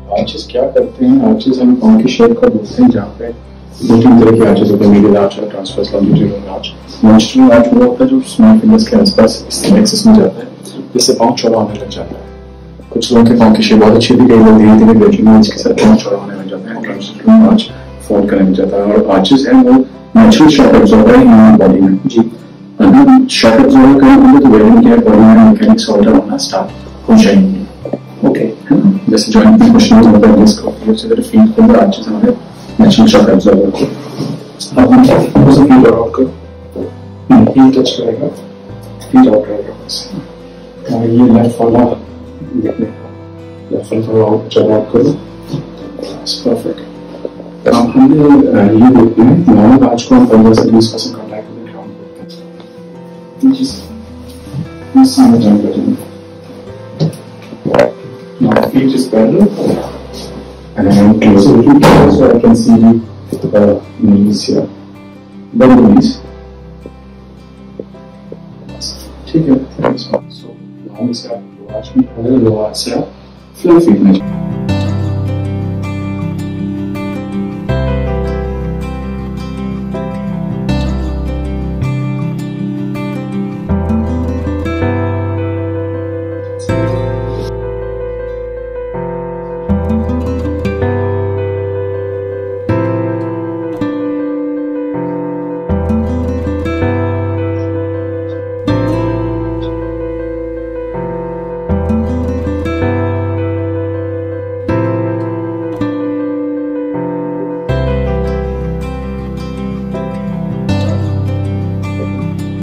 Arches क्या करते हैं? आर्चेस हम पाँव की शेप का बोलते हैं, जहाँ पे दो तीन तरह के आर्चेस होते हैं, मीडियल आर्च और transverse longitudinal arch. Longitudinal arch वो होता है जो स्मॉल फिंगर्स के आसपास इस एक्सिस में जाता है, जिससे पाँव चौड़ा होने लग जाता है। कुछ लोगों के पाँव की शेप बहुत अच्छी थी, कई लोग धीरे धीरे ग्रेजुअली इसके साथ पाँव चौड़ा होने लग जाते हैं, ट्रांसवर्स आर्च फॉर्म करने लग जाता है। और आर्चेस है वो नेचुरल शॉक एब्जॉर्बर है ह्यूमन बॉडी में जी। अगर शॉक एब्जॉर्बर करेंगे तो वेरिंग के बॉडी में मैकेनिक्स ऑल्टर होना स्टार्ट हो जाएंगे। ओके, है ना? जैसे जॉइंट में कुछ लोग होता है डिस्क से अगर फील कर रहा आर्चेस हमारे नेचुरल शॉक एब्जॉर्बर को। अब हम उसे फील आउट करो, फील टच करेगा, फील आउट करेगा बस। और ये लेफ्ट वाला देखने का, लेफ्ट वाला थोड़ा आउट चल आउट करो, परफेक्ट। अब हमने ये देखते हैं नॉर्मल आर्च को हम 15 से 20% कॉन्टैक्ट में ग्राउंड करते हैं, जिस सामने जंप करेंगे। Now feet is parallel, and I am closer to you, so I can see the knees here. Bend the knees. ठीक है, so now से आप low arch में, low arch से आप flat feet में